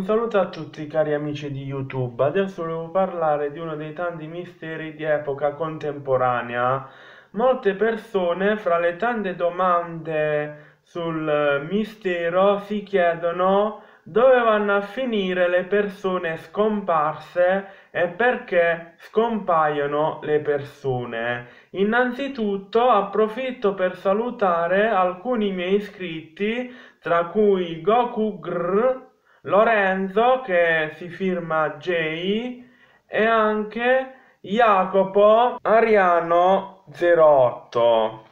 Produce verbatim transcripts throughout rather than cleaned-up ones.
Un saluto a tutti cari amici di YouTube. Adesso volevo parlare di uno dei tanti misteri di epoca contemporanea. Molte persone, fra le tante domande sul mistero, si chiedono dove vanno a finire le persone scomparse e perché scompaiono le persone. Innanzitutto approfitto per salutare alcuni miei iscritti, tra cui Goku Grr, Lorenzo che si firma J e anche Jacopo Ariano zero otto.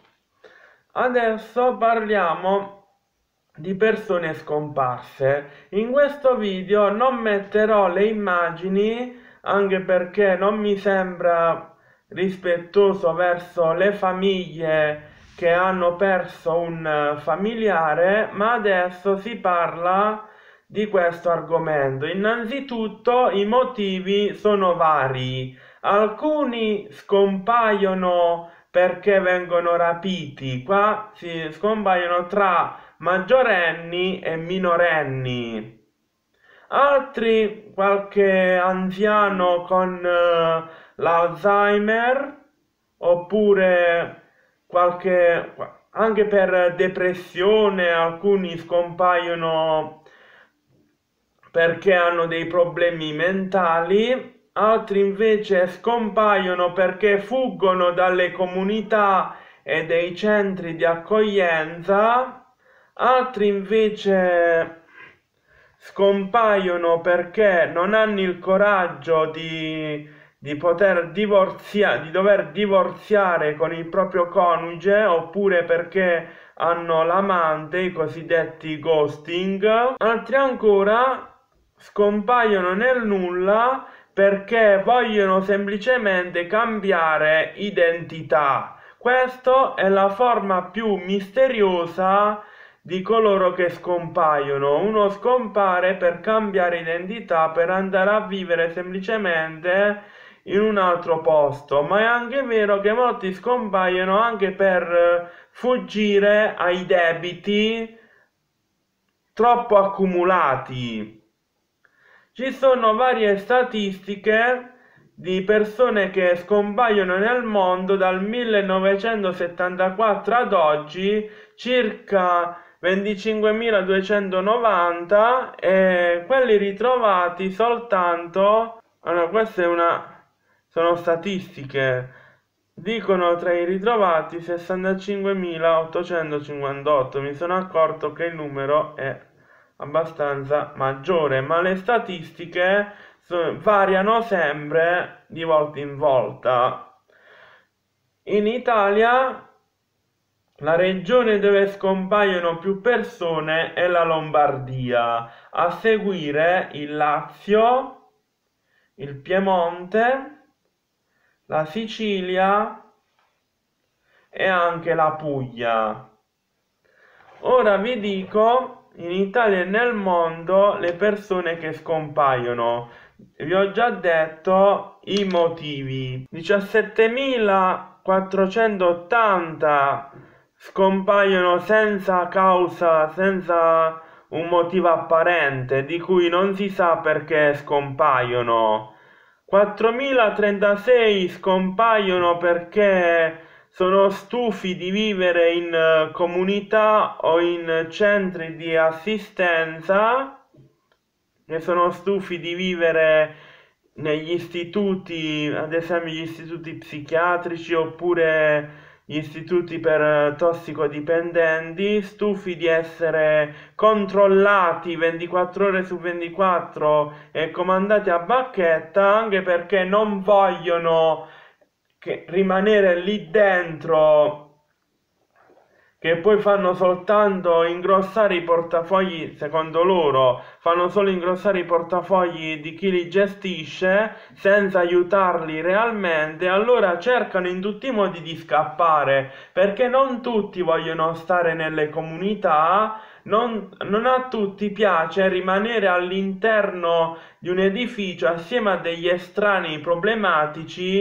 Adesso parliamo di persone scomparse. In questo video non metterò le immagini, anche perché non mi sembra rispettoso verso le famiglie che hanno perso un familiare, ma adesso si parla di questo argomento. Innanzitutto i motivi sono vari. Alcuni scompaiono perché vengono rapiti, qua si scompaiono tra maggiorenni e minorenni. Altri, qualche anziano con uh, l'Alzheimer, oppure qualche anche per depressione. Alcuni scompaiono perché hanno dei problemi mentali, altri invece scompaiono perché fuggono dalle comunità e dei centri di accoglienza, altri invece scompaiono perché non hanno il coraggio di, di poter divorziare, di dover divorziare con il proprio coniuge, oppure perché hanno l'amante, i cosiddetti ghosting. Altri ancora scompaiono nel nulla perché vogliono semplicemente cambiare identità. Questa è la forma più misteriosa di coloro che scompaiono. Uno scompare per cambiare identità, per andare a vivere semplicemente in un altro posto, ma è anche vero che molti scompaiono anche per fuggire ai debiti troppo accumulati. Ci sono varie statistiche di persone che scompaiono nel mondo dal millenovecentosettantaquattro ad oggi, circa venticinquemiladuecentonovanta, e quelli ritrovati soltanto, allora questa è una, sono statistiche, dicono tra i ritrovati sessantacinquemilaottocentocinquantotto. Mi sono accorto che il numero è abbastanza maggiore, ma le statistiche so, variano sempre di volta in volta. In Italia la regione dove scompaiono più persone è la Lombardia, a seguire il Lazio, il Piemonte, la Sicilia e anche la Puglia. Ora vi dico in Italia e nel mondo le persone che scompaiono. Vi ho già detto i motivi. diciassettemilaquattrocentottanta scompaiono senza causa, senza un motivo apparente, di cui non si sa perché scompaiono. quattromilatrentasei scompaiono perché sono stufi di vivere in comunità o in centri di assistenza, e sono stufi di vivere negli istituti, ad esempio gli istituti psichiatrici oppure gli istituti per tossicodipendenti, stufi di essere controllati ventiquattro ore su ventiquattro e comandati a bacchetta, anche perché non vogliono che rimanere lì dentro, che poi fanno soltanto ingrossare i portafogli, secondo loro fanno solo ingrossare i portafogli di chi li gestisce senza aiutarli realmente. Allora cercano in tutti i modi di scappare, perché non tutti vogliono stare nelle comunità, non, non a tutti piace rimanere all'interno di un edificio assieme a degli estranei problematici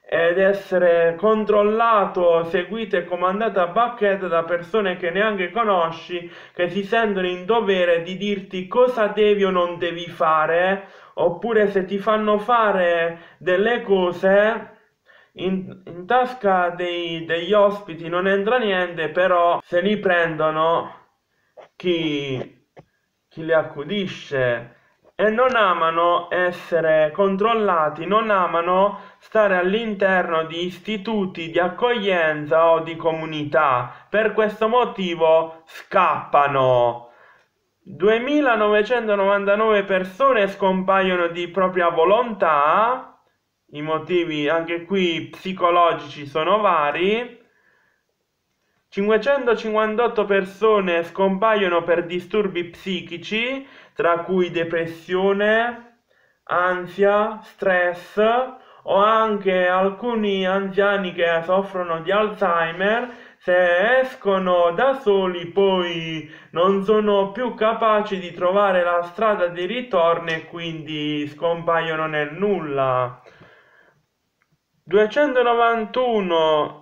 ed essere controllato, seguito e comandato a bacchetta da persone che neanche conosci, che si sentono in dovere di dirti cosa devi o non devi fare, oppure se ti fanno fare delle cose, in, in tasca dei, degli ospiti non entra niente, però se li prendono chi, chi li accudisce. E non amano essere controllati, non amano stare all'interno di istituti di accoglienza o di comunità. Per questo motivo scappano. duemilanovecentonovantanove persone scompaiono di propria volontà. I motivi anche qui psicologici sono vari. cinquecentocinquantotto persone scompaiono per disturbi psichici, tra cui depressione, ansia, stress, o anche alcuni anziani che soffrono di Alzheimer. Se escono da soli poi non sono più capaci di trovare la strada di ritorno e quindi scompaiono nel nulla. duecentonovantuno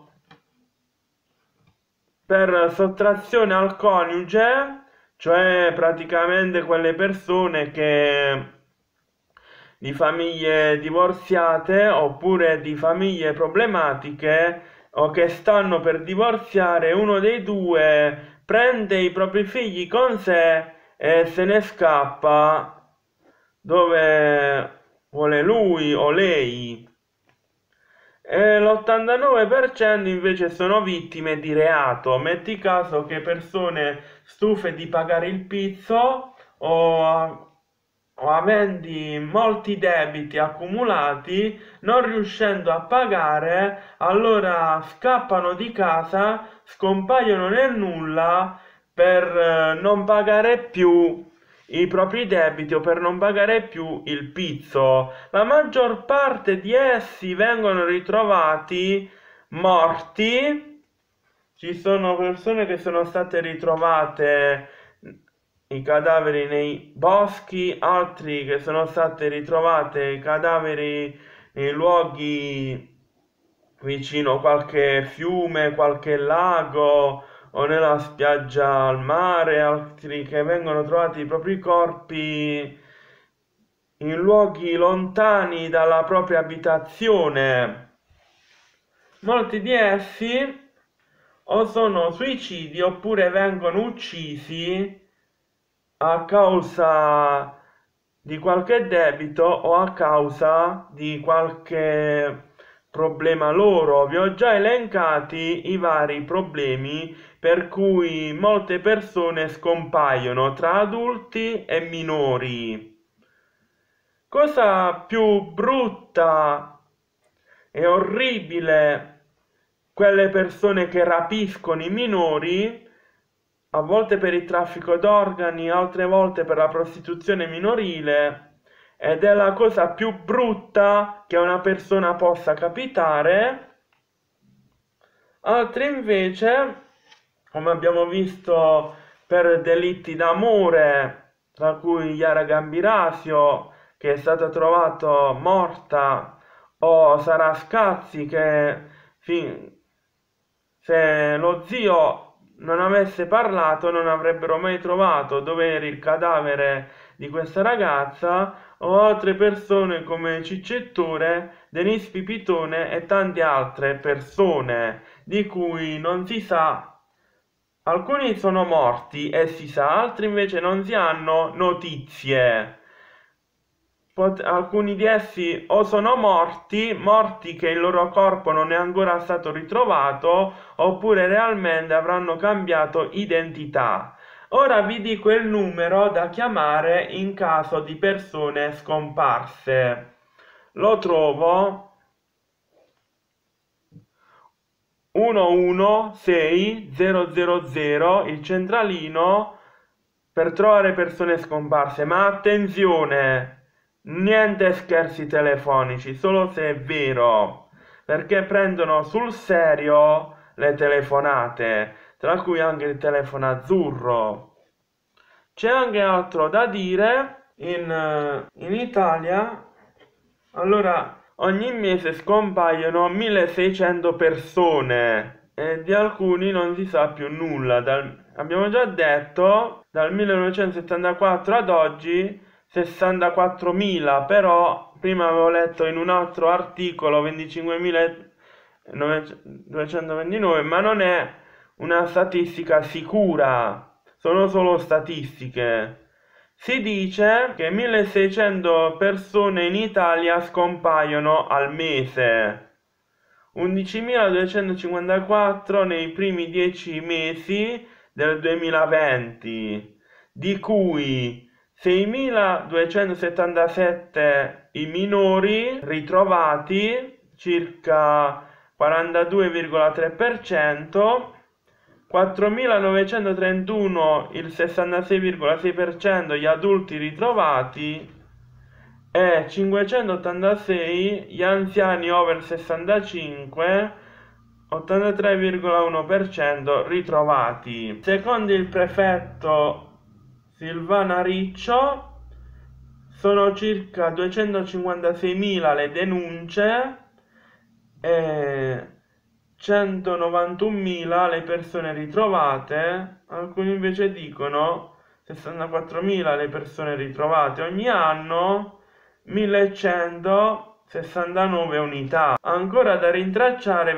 per sottrazione al coniuge, cioè praticamente quelle persone che di famiglie divorziate oppure di famiglie problematiche o che stanno per divorziare, uno dei due prende i propri figli con sé e se ne scappa dove vuole lui o lei. E l'ottantanove per cento invece sono vittime di reato. Metti caso che persone stufe di pagare il pizzo o, o aventi molti debiti accumulati, non riuscendo a pagare, allora scappano di casa, scompaiono nel nulla per eh, non pagare più i propri debiti o per non pagare più il pizzo. La maggior parte di essi vengono ritrovati morti. Ci sono persone che sono state ritrovate i cadaveri nei boschi, altri che sono state ritrovate i cadaveri nei luoghi vicino a qualche fiume, qualche lago o nella spiaggia al mare, altri che vengono trovati i propri corpi in luoghi lontani dalla propria abitazione. Molti di essi o sono suicidi oppure vengono uccisi a causa di qualche debito o a causa di qualche problema loro. Vi ho già elencati i vari problemi per cui molte persone scompaiono tra adulti e minori. Cosa più brutta e orribile, quelle persone che rapiscono i minori, a volte per il traffico d'organi, altre volte per la prostituzione minorile, ed è la cosa più brutta che a una persona possa capitare. Altri invece, come abbiamo visto per delitti d'amore, tra cui Yara Gambirasio, che è stata trovata morta, o Sara Scazzi, che fin... se lo zio non avesse parlato non avrebbero mai trovato dove era il cadavere di questa ragazza, o altre persone come Ciccettore, Denise Pipitone e tante altre persone di cui non si sa. Alcuni sono morti e si sa, altri invece non si hanno notizie. Pot- alcuni di essi o sono morti, morti che il loro corpo non è ancora stato ritrovato, oppure realmente avranno cambiato identità. Ora vi dico il numero da chiamare in caso di persone scomparse. Lo trovo uno uno sei zero zero zero, il centralino per trovare persone scomparse. Ma attenzione! Niente scherzi telefonici, solo se è vero, perché prendono sul serio le telefonate, tra cui anche il telefono azzurro. C'è anche altro da dire in, in Italia. Allora, ogni mese scompaiono milleseicento persone e di alcuni non si sa più nulla. Dal, abbiamo già detto, dal millenovecentosettantaquattro ad oggi sessantaquattromila, però prima avevo letto in un altro articolo venticinquemiladuecentoventinove, ma non è una statistica sicura, sono solo statistiche. Si dice che milleseicento persone in Italia scompaiono al mese, undicimiladuecentocinquantaquattro nei primi dieci mesi del duemilaventi, di cui seimiladuecentosettantasette i minori ritrovati, circa quarantadue virgola tre per cento, quattromilanovecentotrentuno il sessantasei virgola sei per cento gli adulti ritrovati e cinquecentottantasei gli anziani over sessantacinque, ottantatré virgola uno per cento ritrovati. Secondo il prefetto Silvana Riccio sono circa duecentocinquantaseimila le denunce e centonovantunomila le persone ritrovate. Alcuni invece dicono sessantaquattromila le persone ritrovate ogni anno, millecentosessantanove unità. Ancora da rintracciare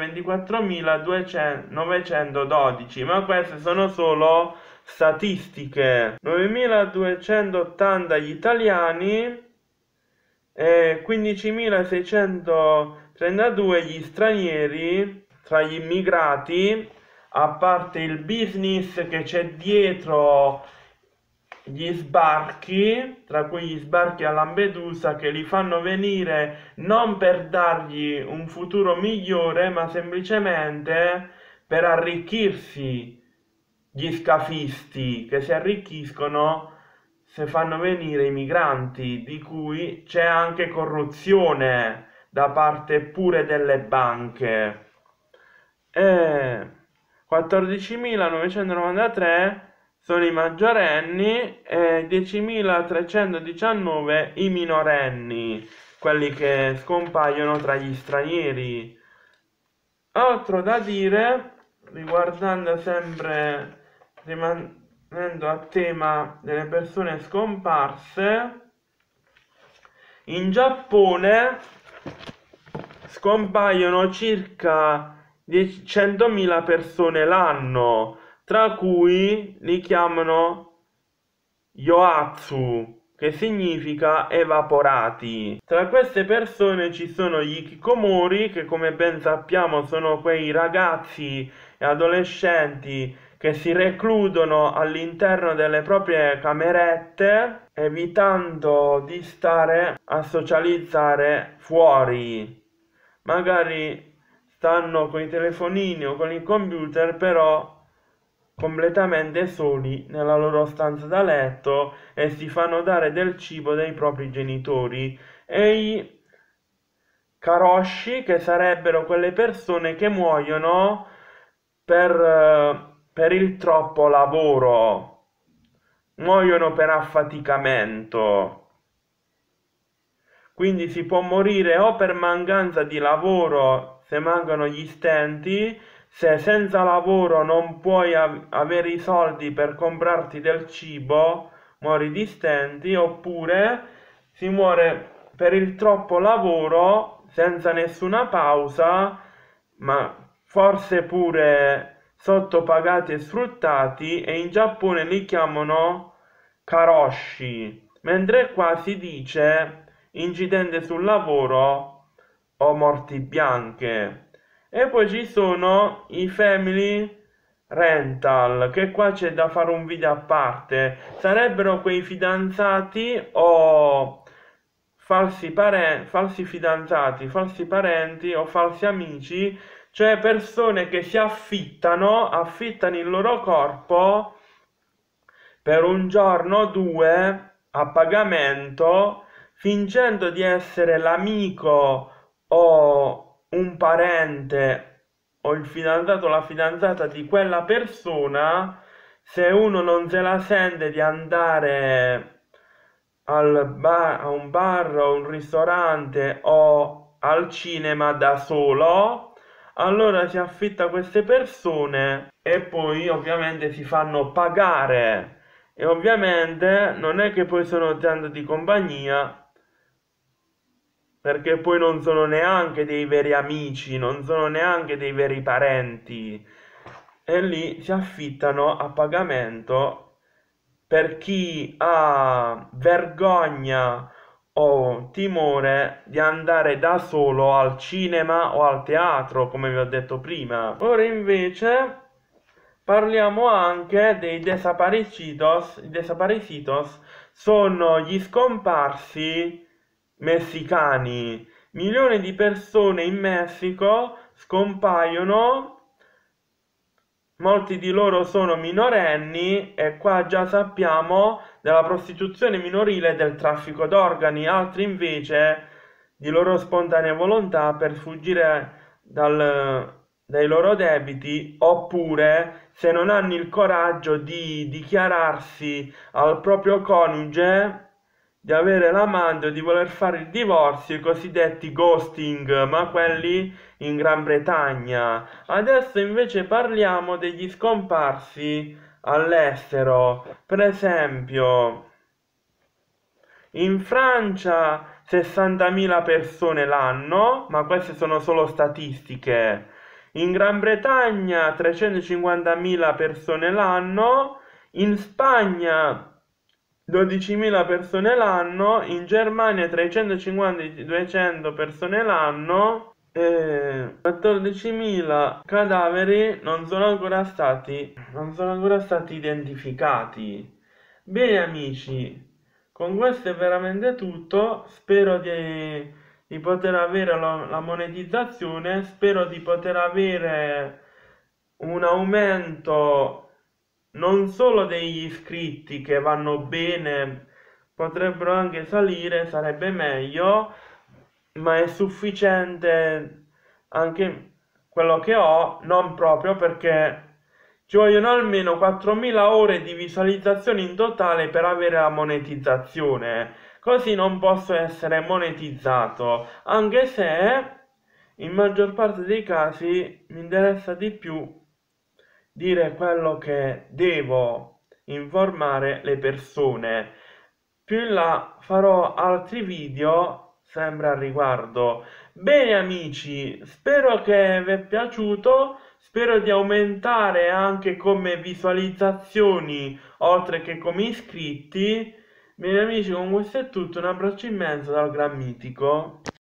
ventiquattromilanovecentododici, ma queste sono solo statistiche. novemiladuecentottanta gli italiani e quindicimilaseicentotrentadue gli stranieri. Tra gli immigrati, a parte il business che c'è dietro gli sbarchi, tra cui gli sbarchi a Lampedusa, che li fanno venire non per dargli un futuro migliore, ma semplicemente per arricchirsi, gli scafisti che si arricchiscono se fanno venire i migranti, di cui c'è anche corruzione da parte pure delle banche. E quattordicimilanovecentovantatré sono i maggiorenni e diecimilatrecentodiciannove i minorenni, quelli che scompaiono tra gli stranieri. Altro da dire, riguardando sempre, rimanendo a tema delle persone scomparse, in Giappone scompaiono circa centomila persone l'anno, tra cui li chiamano yoatsu, che significa evaporati. Tra queste persone ci sono gli hikikomori, che come ben sappiamo sono quei ragazzi e adolescenti che si recludono all'interno delle proprie camerette, evitando di stare a socializzare fuori. Magari stanno con i telefonini o con il computer, però completamente soli nella loro stanza da letto e si fanno dare del cibo dai propri genitori. E i karoshi, che sarebbero quelle persone che muoiono per, per il troppo lavoro, muoiono per affaticamento. Quindi si può morire o per mancanza di lavoro, se mancano gli stenti, se senza lavoro non puoi av- avere i soldi per comprarti del cibo, muori di stenti, oppure si muore per il troppo lavoro senza nessuna pausa, ma forse pure sottopagati e sfruttati, e in Giappone li chiamano karoshi, mentre qua si dice incidente sul lavoro o morti bianche. E poi ci sono i family rental, che qua c'è da fare un video a parte. Sarebbero quei fidanzati o falsi parenti, falsi fidanzati, falsi parenti o falsi amici, cioè persone che si affittano, affittano il loro corpo per un giorno o due a pagamento, fingendo di essere l'amico o un parente o il fidanzato o la fidanzata di quella persona. Se uno non se la sente di andare al bar, a un bar o un ristorante o al cinema da solo, allora si affitta queste persone e poi ovviamente si fanno pagare, e ovviamente non è che poi sono tanto di compagnia, perché poi non sono neanche dei veri amici, non sono neanche dei veri parenti, e lì si affittano a pagamento per chi ha vergogna o timore di andare da solo al cinema o al teatro, come vi ho detto prima. Ora invece parliamo anche dei desaparecidos. I desaparecidos sono gli scomparsi messicani. Milioni di persone in Messico scompaiono. Molti di loro sono minorenni e qua già sappiamo della prostituzione minorile e del traffico d'organi, altri invece di loro spontanea volontà per sfuggire dal, dai loro debiti, oppure se non hanno il coraggio di dichiararsi al proprio coniuge di avere l'amante o di voler fare il divorzio, i cosiddetti ghosting, ma quelli in Gran Bretagna. Adesso invece parliamo degli scomparsi all'estero. Per esempio, in Francia sessantamila persone l'anno, ma queste sono solo statistiche. In Gran Bretagna trecentocinquantamila persone l'anno, in Spagna dodicimila persone l'anno, in Germania trecentocinquanta duecento persone l'anno, e quattordicimila cadaveri non sono ancora stati non sono ancora stati identificati. Bene amici, con questo è veramente tutto. Spero di, di poter avere la, la monetizzazione, spero di poter avere un aumento non solo degli iscritti, che vanno bene, potrebbero anche salire, sarebbe meglio, ma è sufficiente anche quello che ho, non proprio, perché ci vogliono almeno quattromila ore di visualizzazione in totale per avere la monetizzazione, così non posso essere monetizzato, anche se in maggior parte dei casi mi interessa di più dire quello che devo informare le persone. Più in là farò altri video sempre al riguardo. Bene amici, spero che vi è piaciuto, spero di aumentare anche come visualizzazioni oltre che come iscritti. Bene amici, con questo è tutto, un abbraccio immenso dal Gran Mitico.